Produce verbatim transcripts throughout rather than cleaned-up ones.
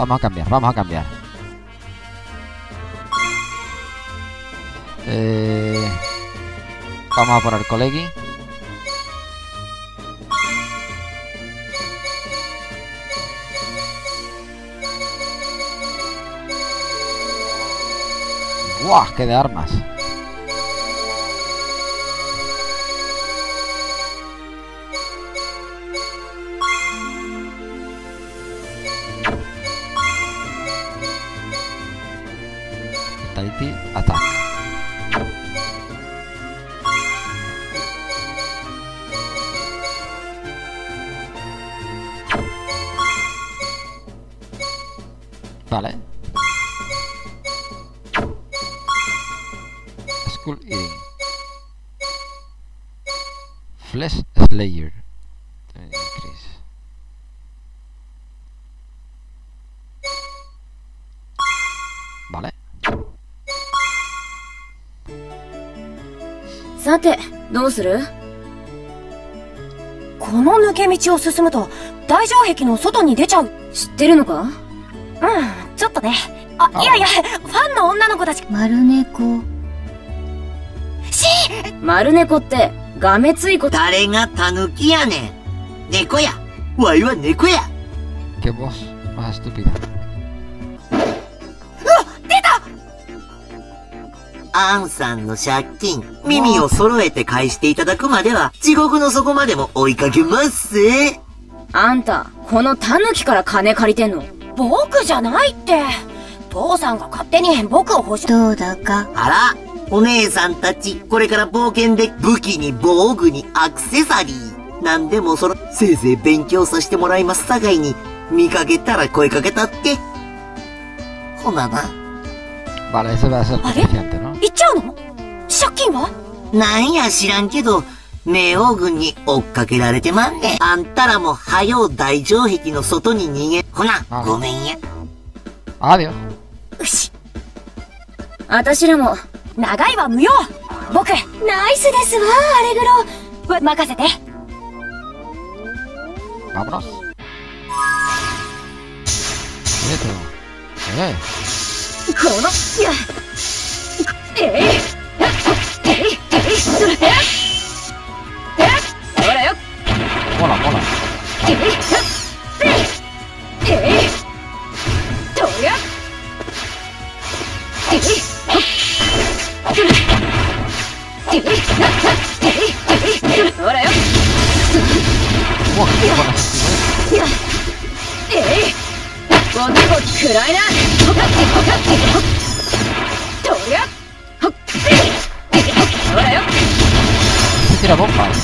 Vamos a cambiar, vamos a cambiar. Eh, vamos a poner Colegi. ¡Buah! ¡Qué de armas! Vitality Attack. Vale. Skull Eating. Flesh Slayer. Increase. Vale. さて、どうする？ この抜け道を進むと大城壁の外に出ちゃう。 知ってるのか？ うん、ちょっとね。あ、いやいや、ファンの女の子たち。 丸猫。 し丸猫ってがめついこと。 誰がタヌキやねん。猫や。わいは猫や。 Qué voz más estúpida. アンさんの借金、耳を揃えて返していただくまでは、地獄の底までも追いかけますぜ。 あんた、このタヌキから金借りてんの？ 僕じゃないって。父さんが勝手に僕を保証。 どうだか。 あら、お姉さんたち、これから冒険で武器に防具にアクセサリー。なんでもその、せいぜい勉強させてもらいますさかいに、見かけたら声かけたって。ほなな。 Vale, ese va a ser suficiente, ¿no? 行っちゃうの？借金は？ なんや知らんけど、冥王軍に追っかけられてまんねん。あんたらもはよう大城壁の外に逃げ。ほな、ごめんや。 Adiós. よし。 私らも。 長いは無用。僕、ナイスですわ、アレグロ。任せて。 Vámonos. Esto. Eh. この、や、えい、えい、えい、えい、ほらよ。 Mola, mola. えい、えい、とりゃ。えい、えい、ほらよ。 Buah, qué buena sensibilidad. や、えい、こっちこっち暗いな。とりゃ。ほらよ。 Se tira bombas.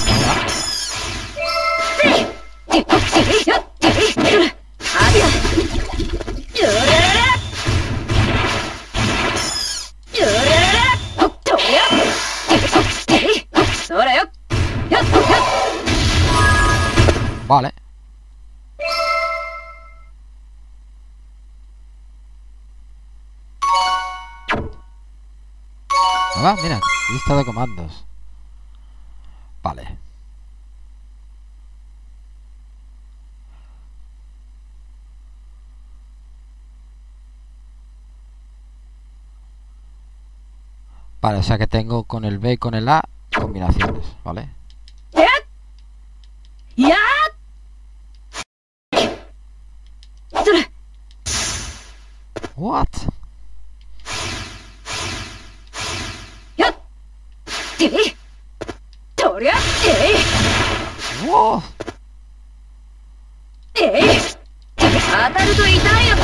Vale. Ah, mira, lista de comandos. Vale. Vale, o sea que tengo con el B y con el A combinaciones, ¿vale? ¡Ya! What? Wow. 当たると痛いよ。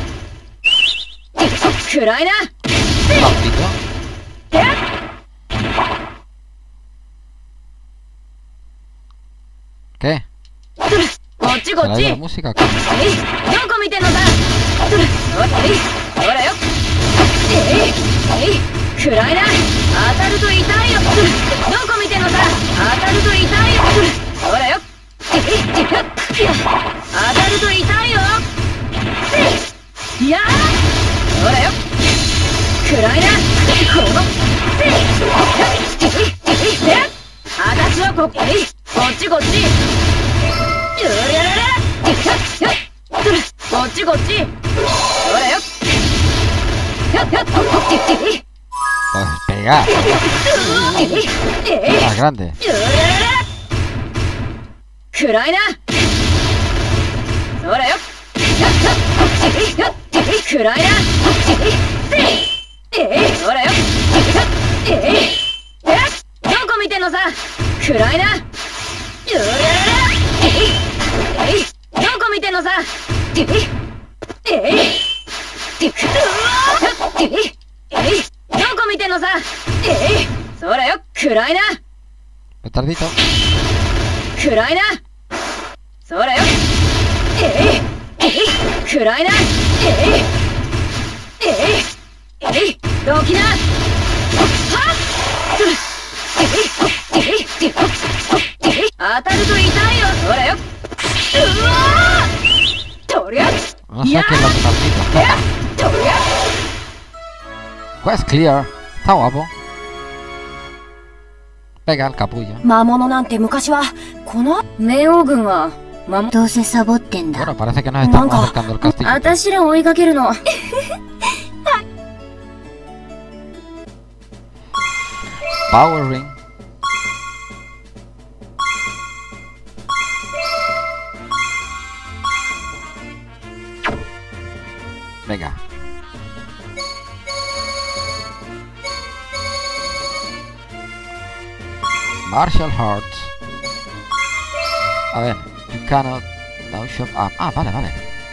暗いな。 Rapidito. ¿Qué? こっちこっ ¿Será ち。 de la música? ¿Qué? どこ見てんのだ。ほらよ。暗いな。当たると痛いよ。どこ見てんのだ。当たると痛いよ。ほらよ。当たると痛いよ。いやほらよ。暗いな。この私はここっちこっち。こっちこっち。 pegar. Más grande. 暗いな。そらよ。暗いな。そらよ。どこ見てんのさ。暗いな。どこ見てんのさ。どこ見てんのさ。そらよ。暗いな。 Petardito. 暗いな。そらよ。暗いな。どきな。はっ。当たると痛いよ。そらよ。うわー。とりゃ。 No sé qué es lo petardito. とりゃ。 Quest clear. Está guapo. Pega el capullo. 魔物なんて昔はこの冥王軍は魔物。 どうせサボってんだ。 Bueno, parece que nos estamos Manco. acercando al castillo. 私ら追いかけるの。 Power ring. Venga. Martial Arts. A ver, you cannot now shop up. Ah, vale, vale.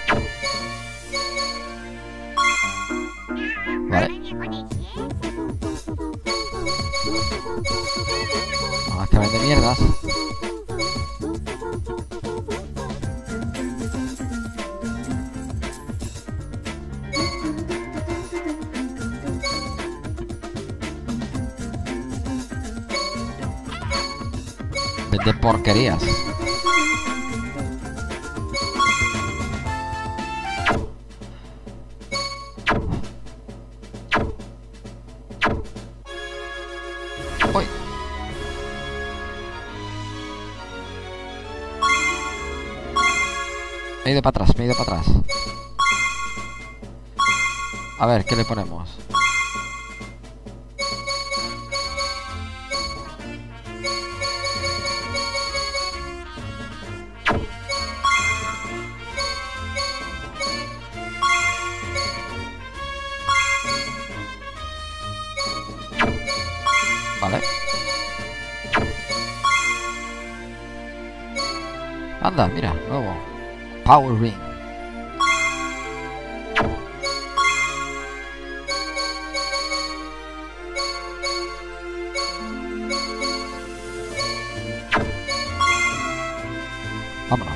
Vale. Vamos, que vende mierdas. Vende porquerías. Uy. Me he ido para atrás, me he ido para atrás. A ver, ¿qué le ponemos? Vale. Anda, mira, nuevo. Power ring. Vámonos.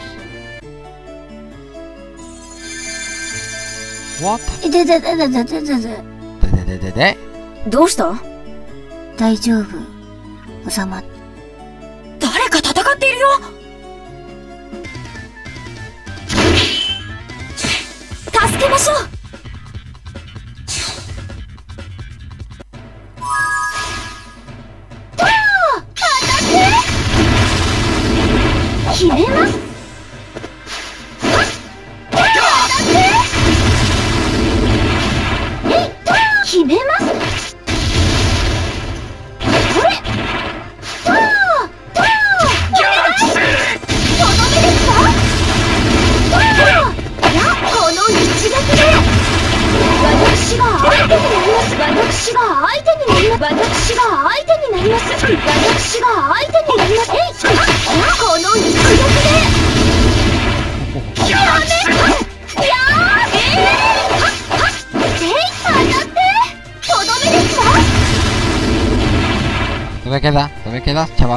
What? でででででででで。 De, de, de, de, de. どうした？ 大丈夫。収まっ。誰か戦っているよ。助けましょう。とー！当たって。決めます。決めます。これ。とー！とー！お願い。とどめですか？とー！いや、この一撃で。私が相手になります。私が相手になります。私が相手になります。私が相手になります。えい！いや、この一撃で。やめ！いやー！えー！はっはっ！えい！当たって！ ¿Dónde quedas? ¿Dónde quedas, chaval?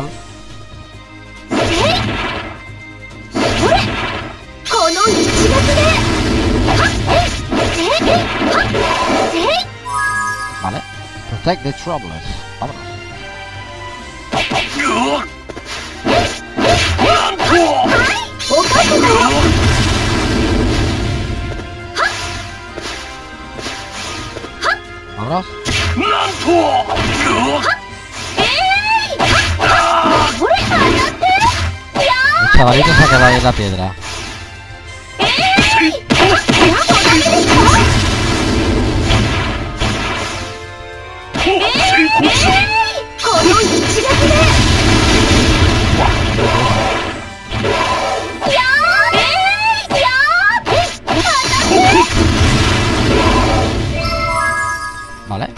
Vale. Protect the travelers. Vámonos. Vámonos. El chavalito se ha quedado ahí en la piedra. この一撃でやーえーやーえ当たって Vale.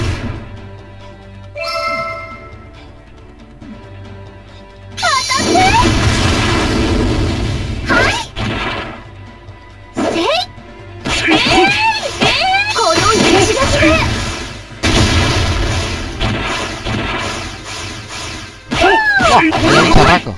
¡Wow! ¡Me dio un chamaco!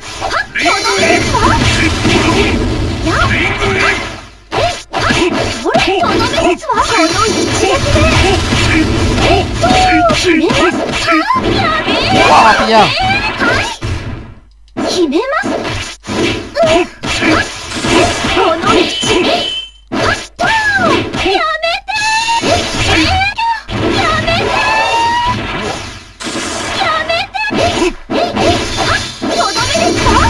¡Wow! ¡Me ha pillado! 決めます。この一撃。やめて。やめて。やめて。とどめですか？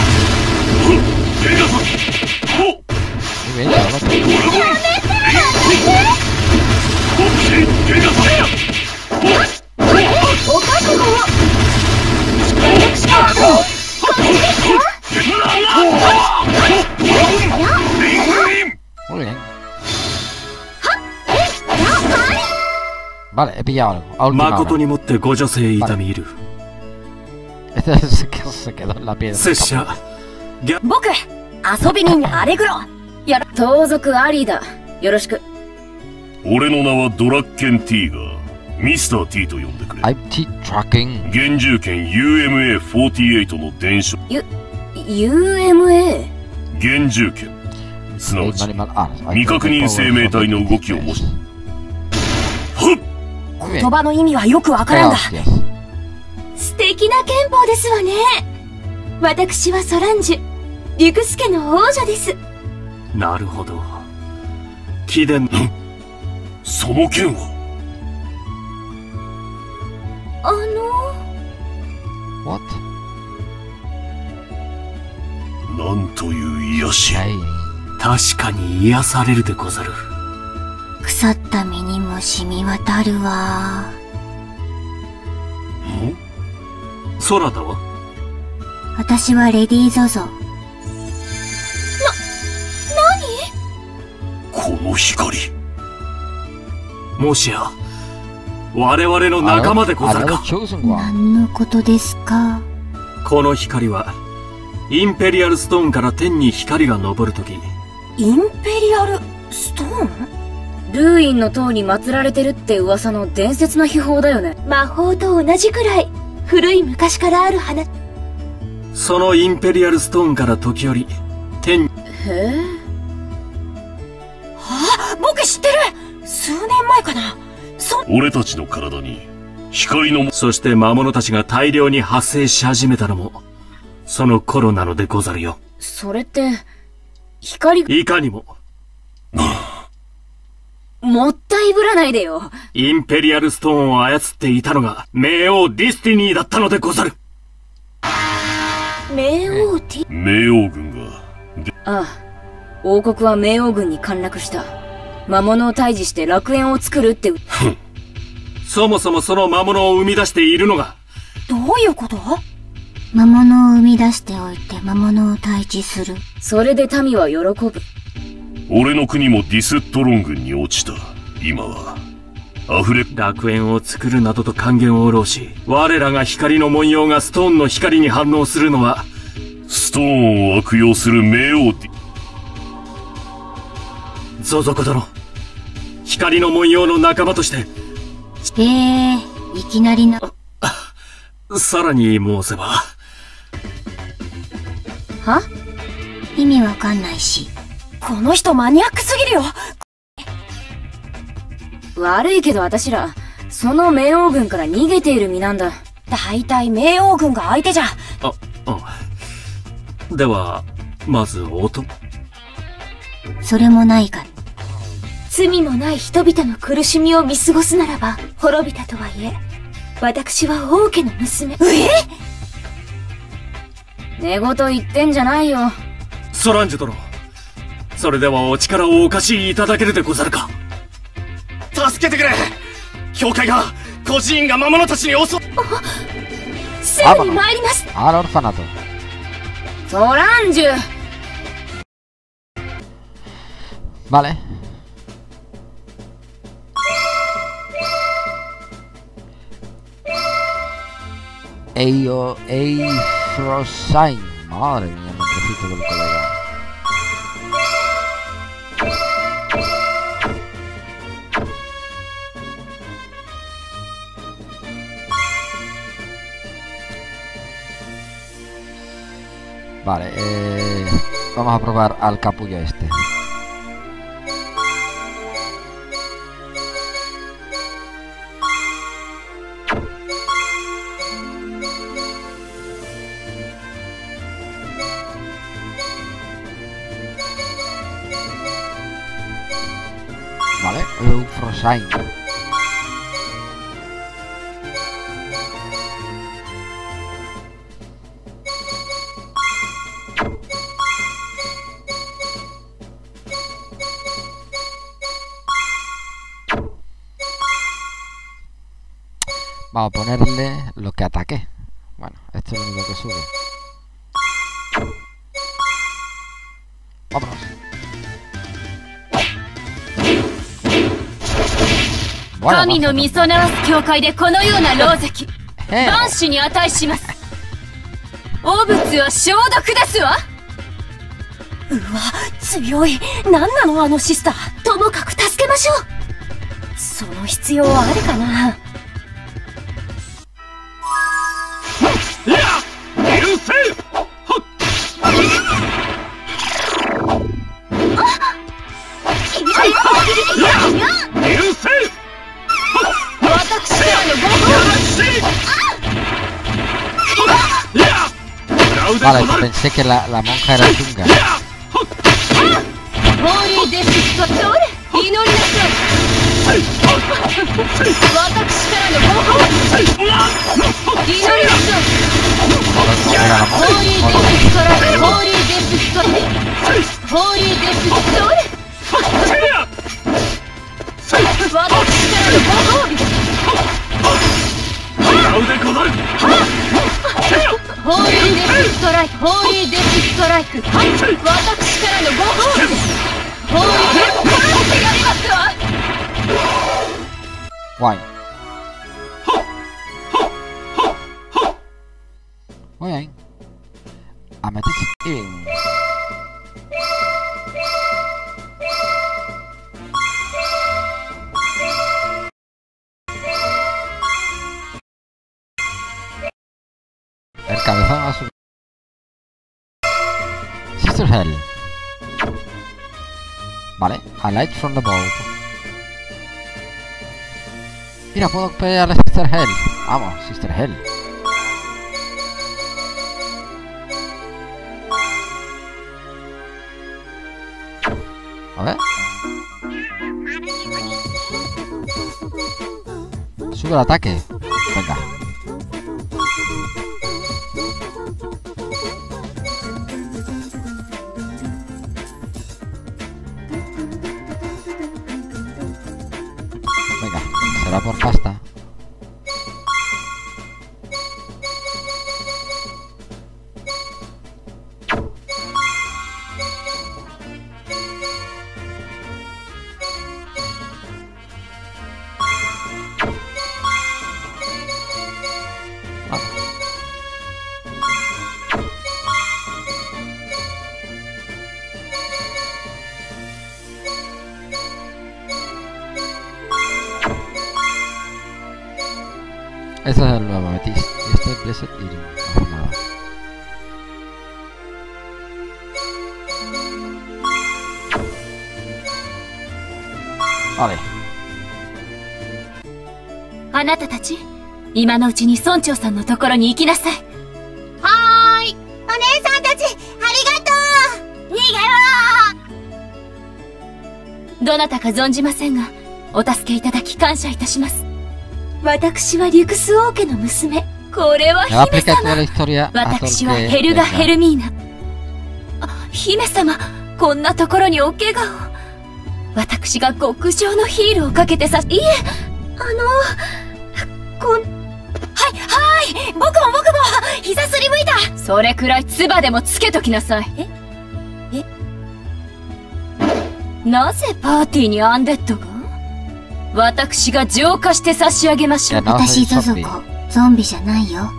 Muy bien, chaval. やめて。お覚悟を。私は。 Muy bien. Vale, he pillado algo. A última hora. Vale. Este se quedó, se quedó en la piedra. 僕、遊び人アレグロ。やら、盗賊アリーだ。よろしく。 俺の名はドラッケン T がミスター T と呼んでくれ。 I'm T-Tracking。 現住権 ユーエムエーフォーティーエイト の伝承。 ユ、ユーエムエー？ 現住権。すなわち、未確認生命体の動きを模し。はっ！ 言葉の意味はよくわからんだ。 素敵な憲法ですわね。私はソランジュ、リュクス家の王女です。 なるほど。貴殿、 その剣はあの What? なんという癒し。 確かに癒されるでござる。 腐った身にも染み渡るわ。 ん？ ソラダは？ 私はレディーゾゾ。な、何？ この光。 もしや、我々の仲間でござるか。 何のことですか？ この光は、インペリアルストーンから天に光が昇るとき。 インペリアルストーン？ルーインの塔に祀られてるって噂の伝説の秘宝だよね。 魔法と同じくらい古い昔からある花。 そのインペリアルストーンから時折天に。 へえ。あ、僕知ってる。数年前かな。そ俺たちの体に光の。 そして魔物たちが大量に発生し始めたのもその頃なのでござるよ。 それって光。 いかにも。 もったいぶらないでよ。 インペリアルストーンを操っていたのが冥王ディスティニーだったのでござる。 冥王ディ冥王軍が。 ああ、王国は冥王軍に陥落した。魔物を退治して楽園を作るって。 そもそもその魔物を生み出しているのが。 どういうこと？ 魔物を生み出しておいて魔物を退治する。 それで民は喜ぶ。 俺の国もディスットロン軍に落ちた。今は溢れ。 楽園を作るなどと還元を下ろし、我らが光の文様がストーンの光に反応するのはストーンを悪用する冥王ディ。 ゾゾコ殿、光の文様の仲間として。 ええー、いきなりな。 さらに申せば。 は？ 意味わかんないし。 この人マニアックすぎるよ。悪いけど私ら、その冥王軍から逃げている身なんだ。大体冥王軍が相手じゃ。 あ、あ。では、まず音。 それもないか。罪もない人々の苦しみを見過ごすならば、滅びたとはいえ、私は王家の娘。 え？寝言言ってんじゃないよ。 ソランジュ殿。それではお力をお貸しいただけるでござるか。助けてくれ！教会が孤児院が魔物たちに襲う。 すぐに参ります。 Al orfanato. ソランジュ。 Vale. Eio, Eifrosain. Madre mía, el nombrecito del colega. Vale, eh, vamos a probar al capullo este. Vale, Eufrosain. Vamos a ponerle lo que ataque. Bueno, esto es lo único que sube. Vámonos. Bueno, 神のみそなわす教会でこのような狼藉、 ええ万死に値します。汚物は消毒ですわ。うわ、強い。何なのあのシスター。ともかく助けましょう。その必要あるかな。 いや、許せ。許せ。私らのご褒美。 Vale, pensé que la, la monja era chunga. ホーリーデスピカトーレ、祈りなさい。私からのご褒美。祈りなさい。ホーリーデスピカラ、ホーリーデスピカ、ホーリーデスピカトーレ。私からのご褒美。 使うでござる。 ホーリーデスストライク、ホーリーデスストライク。私からのご褒美。ホーリーデスストライクやりますわ。 Guay. Muy bien. Amethyst Earring. El cabezón azul. Sister Hell. Vale, a light from the boat. Mira, puedo pelear a Sister Hell. Vamos, Sister Hell. A ver. Sube el ataque. Venga. Venga, será por pasta. Este es el nuevo Amethyst y este es Blessed Earring. No hace nada. Vale. あなたたち、今のうちに村長さんのところに行きなさい。はーい。お姉さんたち、ありがとう。逃げろ。どなたか存じませんが、お助けいただき感謝いたします。私はリュクス王家の娘。これは姫様。私はヘルガ・ヘルミーナ。あ、姫様、こんなところにお怪我を。私が極上のヒールをかけてさ、いえ、あの、 こん、はいはい僕も僕も膝すりむいた。それくらい唾でもつけときなさい。ええなぜパーティーにアンデッドが？私が浄化して差し上げましょう。 私ゾゾコゾンビじゃないよ。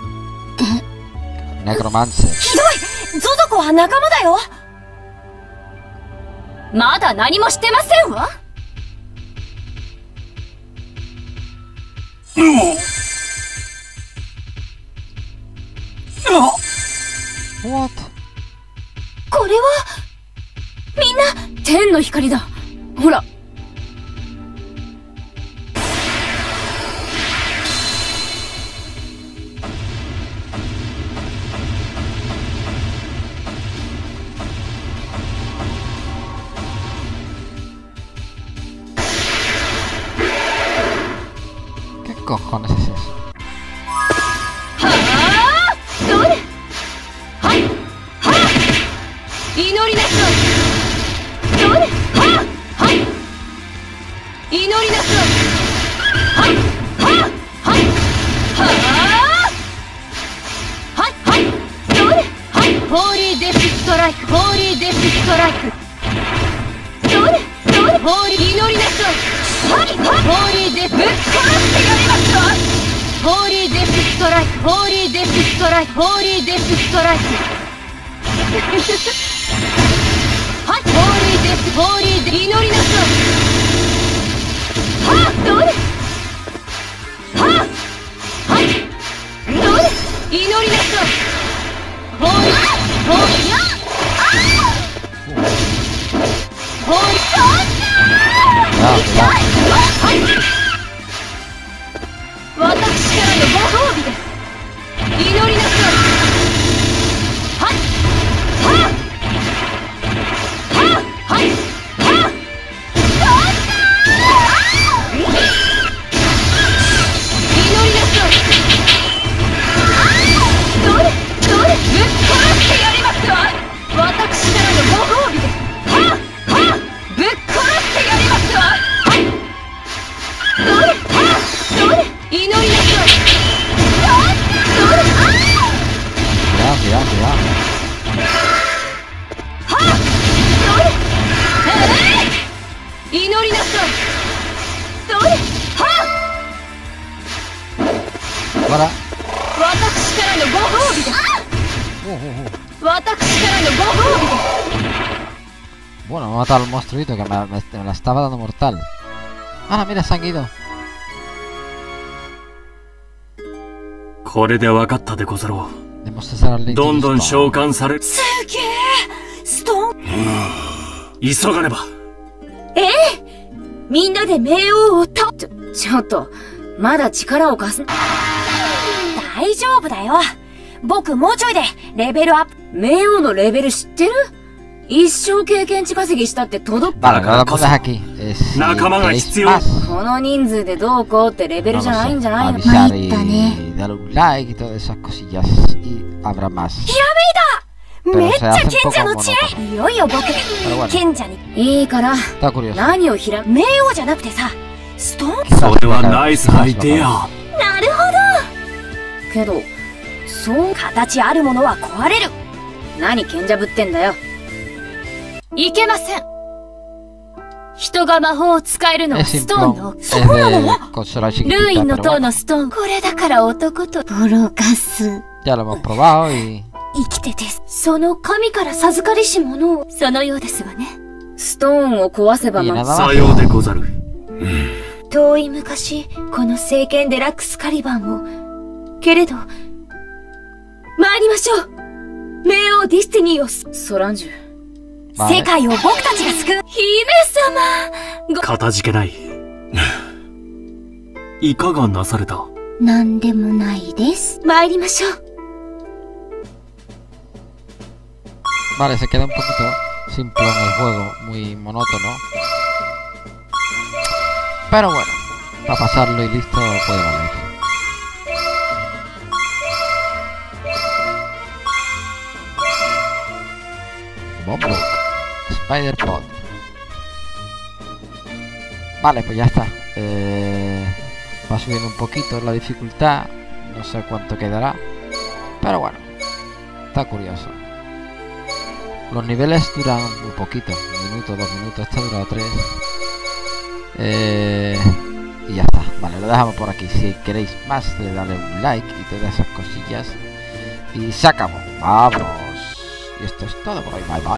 ネクロマンセ。 ひどい！ゾゾコは仲間だよ。まだ何もしてませんわ。 What？ これはみんな天の光だ。ほら。 ¿Qué cojones es eso? はあ、どれ？はい、はあ、祈りなさい。どれ？はあ、はい、祈りなさい。はい、はあ、はい、はあ、はい、はい、どれ？はい、ホーリーデスストライク、ホーリーデスストライク。どれ？どれ？ホーリー祈りなさい。はい、はい、ホーリーデスぶっ殺してやりますわ。ホーリーデスストライク、ホーリーデスストライク、ホーリーデスストライク。はい、ホーリーデス、ホーリーデス、祈りなさい。はあ、どれ？はあ、はい、どれ？祈りなさい。ホーリー、ホーリー、ホーリー、はい、私からのご褒美です。祈りなさい。はい、はあ、はあ、はい、はあ、どうしたー？祈りなさい。どれ、どれ、ぶっ殺してやりますわ。私からのご褒美です。はあ、はあ、ぶっ殺してやりますわ。はい、どれ、はあ、どれ、祈りなさい。どれ、どれ、あ Cuidado, cuidado, cuidado. はあ、どれ、ええ、祈りなさい。どれ、はあ、 Para. 私からのご褒美です。 Uh, uh, uh. 私からのご褒美です。 Bueno, me ha matado al monstruito que me, me, me la estaba dando mortal. Ah, mira, se han ido. これで分かったでござろう。どんどん召喚される。 すげえ、ストーン。 急がねば。 ええ、みんなで冥王をた、ちょ、ちょっと、まだ力を貸す。大丈夫だよ。僕もうちょいでレベルアップ。冥王のレベル知ってる？一生経験値稼ぎしたって届く。 だからこそ仲間が必要。 この人数でどうこうってレベルじゃないんじゃないの？ 参ったね。 dar un like y todas esas cosillas y habrá más. ひらめいた！めっちゃ賢者の知恵。いよいよ僕賢者にいいから何をひら冥王じゃなくてさ、ストーン。 それはナイスアイデア。 なるほど。けどそう形あるものは壊れる。何賢者ぶってんだよ。いけません。人が魔法を使えるのはストーンの。そうなの？ルーインの塔のストーン。これだから男とボロガス。 Ya lo hemos probado y 生きてて、その神から授かりし者を。そのようですわね。ストーンを壊せばまさようでござる。 遠い昔、この聖剣デラックスカリバンを。けれど、参りましょう。冥王ディスティニーを。ソランジュ。世界を僕たちが救う。姫様。 かたじけない。いかがなされた？ なんでもないです。 参りましょう。 Vale, se queda un poquito simple en el juego, muy monótono. Pero bueno, para pasarlo y listo puede valer. Bombrook, Spider-Pod. Vale, pues ya está. Eh, va subiendo un poquito la dificultad. No sé cuánto quedará. Pero bueno, está curioso. Los niveles duran muy poquito. Un minuto, dos minutos. Este dura tres. Eh, y ya está. Vale, lo dejamos por aquí. Si queréis más, le dale un like y todas esas cosillas. Y se acabó. Vamos. Y esto es todo por hoy. Bye bye.